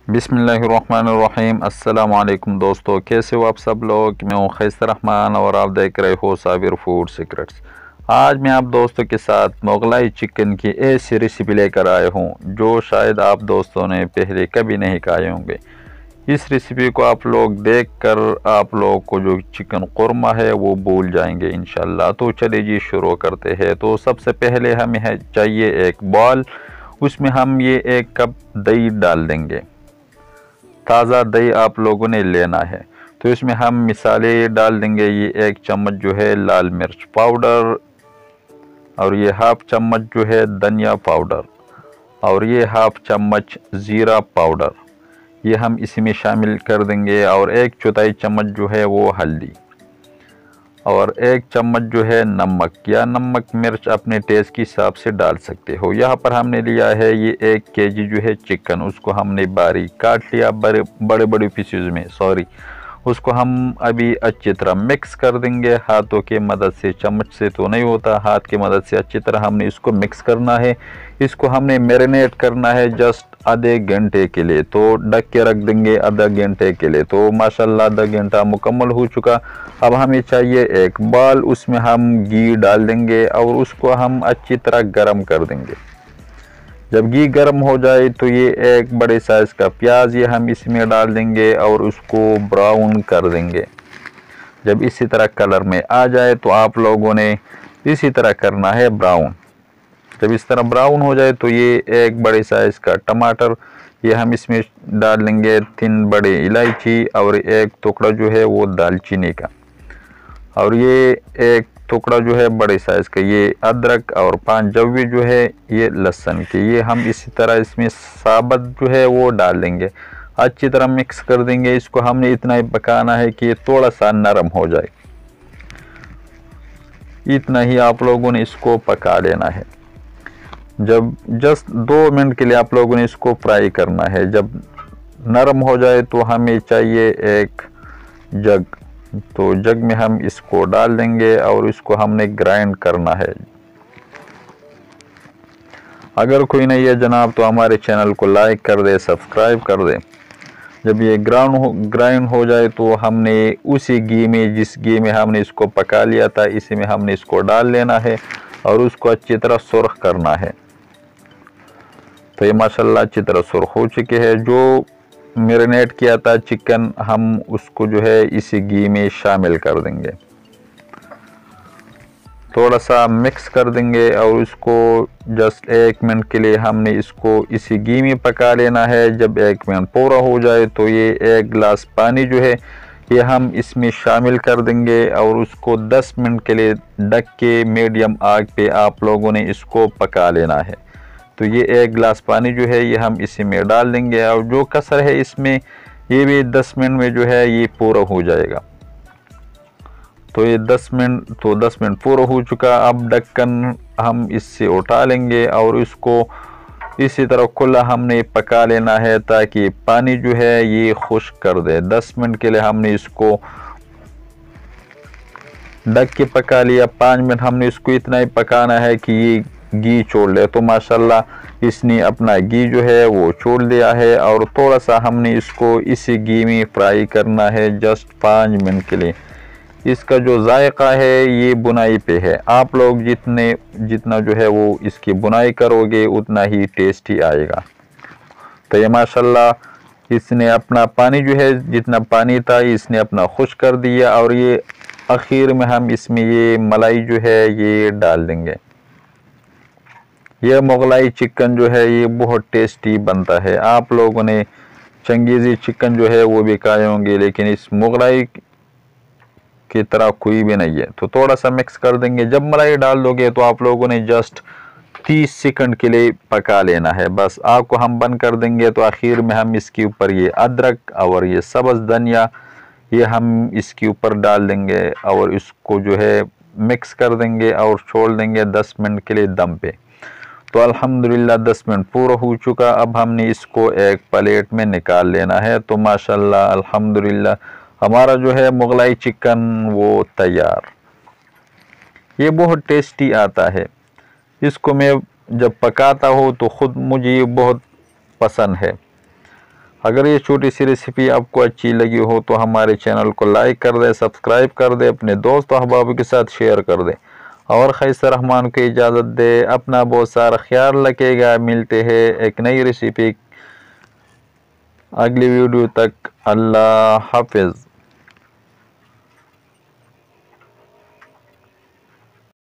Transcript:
बिस्मिल्लाहिर्रहमानिर्रहीम। अस्सलाम वालेकुम दोस्तों, कैसे हो आप सब लोग। मैं हूँ खैसर रहमान और आप देख रहे हो साबिर फूड सीक्रेट्स। आज मैं आप दोस्तों के साथ मुगलाई चिकन की ऐसी रेसिपी लेकर आया हूँ जो शायद आप दोस्तों ने पहले कभी नहीं खाए होंगे। इस रेसिपी को आप लोग देखकर आप लोग को जो चिकन कुरमा है वो भूल जाएंगे इंशाल्लाह। तो चलिए जी शुरू करते हैं। तो सबसे पहले हमें चाहिए एक बॉल, उसमें हम ये 1 कप दही डाल देंगे। ताज़ा दही आप लोगों ने लेना है। तो इसमें हम मिसाले डाल देंगे। ये 1 चम्मच जो है लाल मिर्च पाउडर, और ये हाफ चम्मच जो है धनिया पाउडर, और ये हाफ चम्मच ज़ीरा पाउडर, ये हम इसमें शामिल कर देंगे। और 1/4 चम्मच जो है वो हल्दी, और 1 चम्मच जो है नमक, या नमक मिर्च अपने टेस्ट के हिसाब से डाल सकते हो। यहाँ पर हमने लिया है ये 1 केजी जो है चिकन, उसको हमने बारीक काट लिया बड़े बड़े पीसेज में, उसको हम अभी अच्छी तरह मिक्स कर देंगे हाथों की मदद से। चम्मच से तो नहीं होता, हाथ की मदद से अच्छी तरह हमने इसको मिक्स करना है। इसको हमने मैरिनेट करना है जस्ट आधे घंटे के लिए। तो ढक के रख देंगे आधा घंटे के लिए। तो माशाल्लाह आधा घंटा मुकम्मल हो चुका। अब हमें चाहिए एक बाल, उसमें हम घी डाल देंगे और उसको हम अच्छी तरह गर्म कर देंगे। जब घी गर्म हो जाए तो ये 1 बड़े साइज़ का प्याज ये हम इसमें डाल देंगे और उसको ब्राउन कर देंगे। जब इसी तरह कलर में आ जाए तो आप लोगों ने इसी तरह करना है ब्राउन। जब इस तरह ब्राउन हो जाए तो ये 1 बड़े साइज़ का टमाटर ये हम इसमें डाल लेंगे, 3 बड़े इलायची और 1 टुकड़ा जो है वो दालचीनी का, और ये 1 टुकड़ा जो है बड़े साइज़ का ये अदरक, और 5 जवे जो है ये लहसुन के, ये हम इसी तरह इसमें साबुत जो है वो डाल देंगे। अच्छी तरह मिक्स कर देंगे। इसको हमने इतना ही पकाना है कि ये थोड़ा सा नरम हो जाए, इतना ही आप लोगों ने इसको पका लेना है। जब जस्ट 2 मिनट के लिए आप लोगों ने इसको फ्राई करना है। जब नरम हो जाए तो हमें चाहिए 1 जग, तो जग में हम इसको डाल देंगे और इसको हमने ग्राइंड करना है। अगर कोई नहीं है जनाब तो हमारे चैनल को लाइक कर दे, सब्सक्राइब कर दे। जब ये ग्राइंड हो जाए तो हमने उसी घी में, जिस घी में हमने इसको पका लिया था, इसी में हमने इसको डाल लेना है और उसको अच्छी तरह सुर्ख करना है। तो ये माशाल्लाह अच्छी तरह सुर्ख हो चुके हैं। जो मैरिनेट किया था चिकन हम उसको जो है इसी घी में शामिल कर देंगे, थोड़ा सा मिक्स कर देंगे और उसको जस्ट 1 मिनट के लिए हमने इसको इसी घी में पका लेना है। जब 1 मिनट पूरा हो जाए तो ये 1 गिलास पानी जो है ये हम इसमें शामिल कर देंगे और उसको 10 मिनट के लिए ढक के मीडियम आग पे आप लोगों ने इसको पका लेना है। तो ये 1 गिलास पानी जो है ये हम इसी में डाल देंगे और जो कसर है इसमें ये भी 10 मिनट में जो है ये पूरा हो जाएगा। तो ये 10 मिनट पूरा हो चुका। अब ढक्कन हम इससे उठा लेंगे और इसको इसी तरह खुला हमने पका लेना है ताकि पानी जो है ये खुश्क कर दे। 10 मिनट के लिए हमने इसको ढक के पका लिया। 5 मिनट हमने इसको इतना ही पकाना है कि ये घी छोड़ ले। तो माशाल्लाह इसने अपना घी जो है वो छोड़ दिया है और थोड़ा सा हमने इसको इसी घी में फ्राई करना है जस्ट 5 मिनट के लिए। इसका जो जायका है ये बुनाई पे है। आप लोग जितना जो है वो इसकी बुनाई करोगे उतना ही टेस्टी आएगा। तो ये माशाल्लाह इसने अपना पानी जो है, जितना पानी था इसने अपना खुश कर दिया और ये आखिर में हम इसमें ये मलाई जो है ये डाल देंगे। यह मुगलाई चिकन जो है ये बहुत टेस्टी बनता है। आप लोगों ने चंगेज़ी चिकन जो है वो भी खाए होंगे, लेकिन इस मुगलाई की तरह कोई भी नहीं है। तो थोड़ा सा मिक्स कर देंगे। जब मलाई डाल दोगे तो आप लोगों ने जस्ट 30 सेकंड के लिए पका लेना है। बस आग को हम बंद कर देंगे। तो आखिर में हम इसके ऊपर ये अदरक और ये सब्ज़ धनिया ये हम इसके ऊपर डाल देंगे और इसको जो है मिक्स कर देंगे और छोड़ देंगे 10 मिनट के लिए दम पे। तो अल्हम्दुलिल्लाह 10 मिनट पूरा हो चुका। अब हमने इसको एक प्लेट में निकाल लेना है। तो माशाल्लाह अल्हम्दुलिल्लाह हमारा जो है मुगलाई चिकन वो तैयार। ये बहुत टेस्टी आता है। इसको मैं जब पकाता हूँ तो ख़ुद मुझे ये बहुत पसंद है। अगर ये छोटी सी रेसिपी आपको अच्छी लगी हो तो हमारे चैनल को लाइक कर दे, सब्सक्राइब कर दे, अपने दोस्त अहबाब के साथ शेयर कर दे और खैसर रहमान को इजाज़त दे। अपना बहुत सारा ख्याल रखेगा। मिलते हैं एक नई रेसिपी अगली वीडियो तक। अल्लाह हाफिज़।